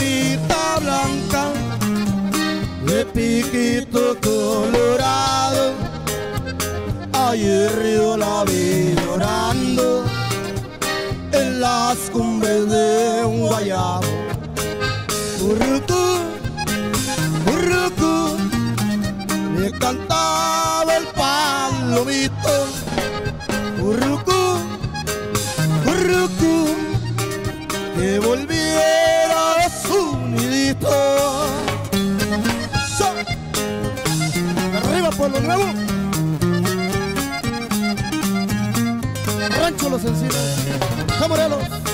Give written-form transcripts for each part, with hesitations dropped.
palomita blanca de piquito colorado, ayer yo la vi llorando en las cumbres de un guayabo. Currucú, currucú, le cantaba el palomito. Currucú, currucú, que volviera a su nidito. ¡So! ¡Arriba Pueblo Nuevo! Rancho Los Encinos, ¡ja Morelos!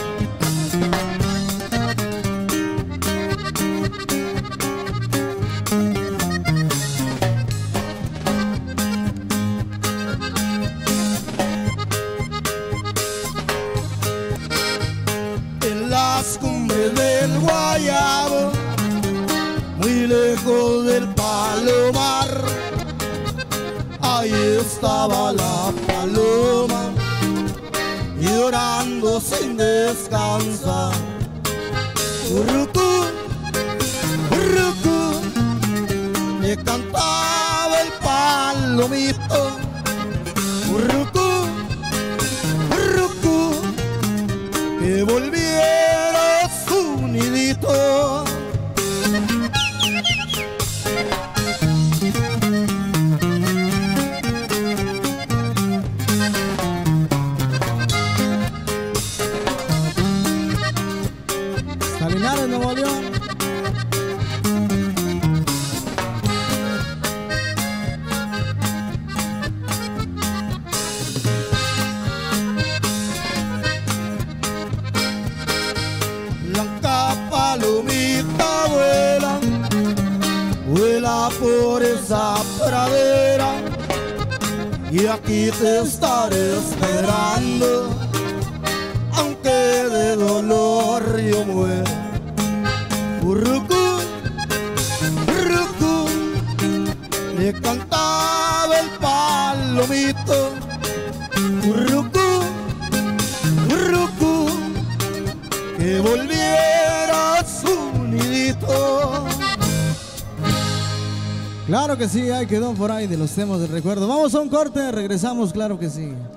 En las cumbres del guayabo, muy lejos del palomar, ahí estaba la paloma llorando sin descansar. Currucú, currucú, le cantaba el palomito. Currucú, currucú, que volviera a su nidito. Linares, Nuevo León. Blanca palomita vuela, vuela por esa pradera, y aquí te estaré esperando, aunque de dolor yo muera. Currucú, currucú, le cantaba el palomito. Currucú, currucú, que volviera a su nidito. Claro que sí, ahí quedó por ahí de los temas del recuerdo. Vamos a un corte, regresamos, claro que sí.